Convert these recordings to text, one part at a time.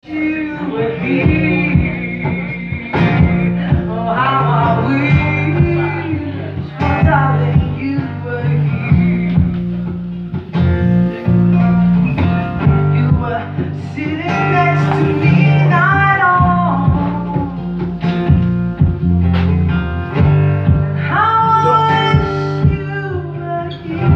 You were here. Oh, how I wish, my darling, you were here. You were sitting next to me night on. How I wish you were here.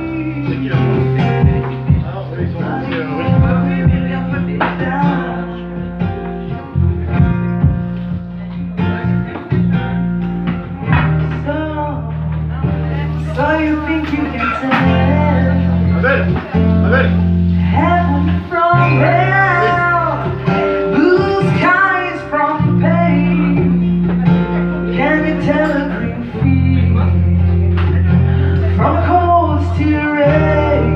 So you think you can tell heaven from hell, blue skies from pain? Can you tell a green field from cold steel rain?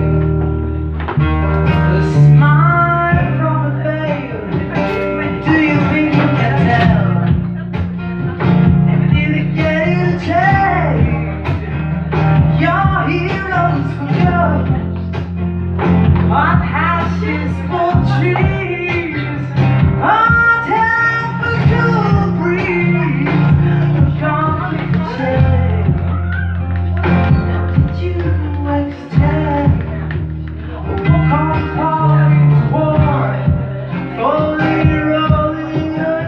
The smile from a veil, do you think you can tell? And did it get you to change your heroes for good? What ashes for trees, hot hand for cool breeze, gone change. Did you extend walk on falling war, fully rolling your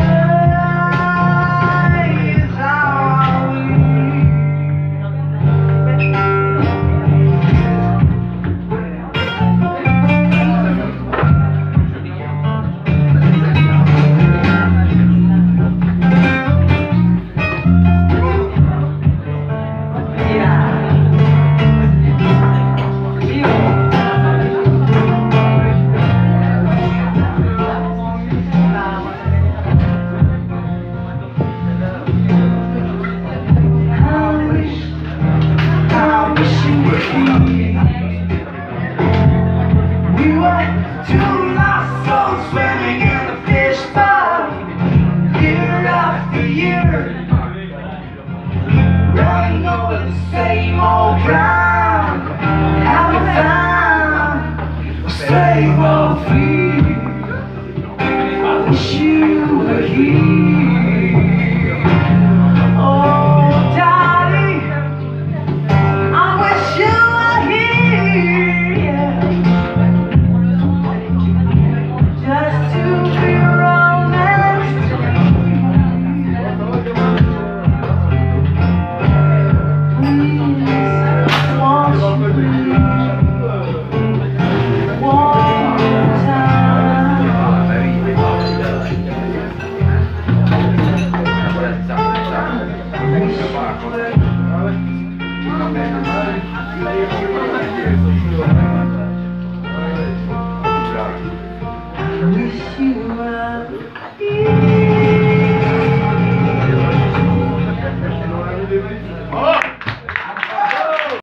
case? How are we? We were two lost souls swimming in the fishbowl, year after year, running over the same old ground. Haven't found a slave or free. I wish you were here. Oh, Daddy, I wish you were here. Just to be romanced. Please, won't you one time?